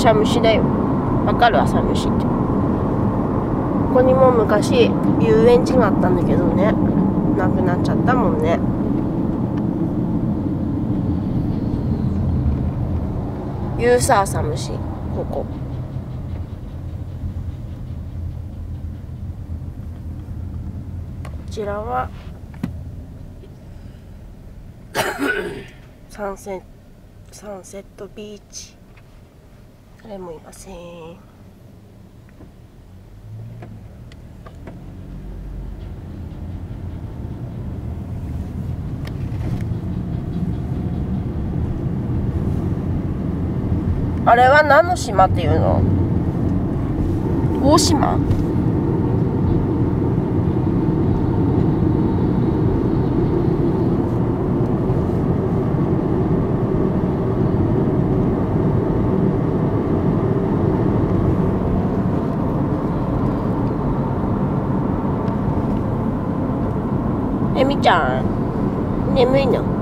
朝虫だよ。わかる？朝虫って。ここにも昔遊園地があったんだけどね、なくなっちゃったもんね。言うさ、朝虫。ここちらはサンセットビーチ。誰もいません。あれは何の島っていうの？大島？みちゃん、眠いの？